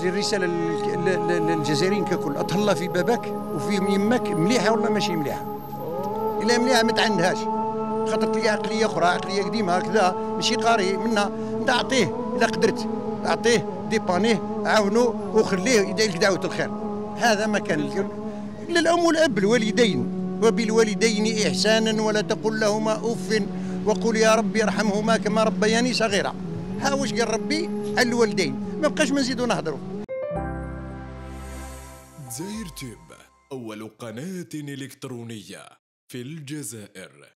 هذه الرساله للجزائريين ككل، اطهلا في بابك وفي يمك مليحه ولا ماشي مليحه. الا مليحه ما تعندهاش، خاطر تلقى عقليه اخرى، عقليه قديمه هكذا ماشي قاري منها، انت اعطيه اذا قدرت، اعطيه ديبانيه، عاونوه وخليه يدعي لك دعوه الخير. هذا ما كان للام والاب، الوالدين وبالوالدين احسانا ولا تقل لهما اف وقل يا ربي ارحمهما كما ربياني صغيرا. ها واش قال ربي على الوالدين، ما بقاش ما نزيدو نهضروا. دزاير تيوب، أول قناة إلكترونية في الجزائر.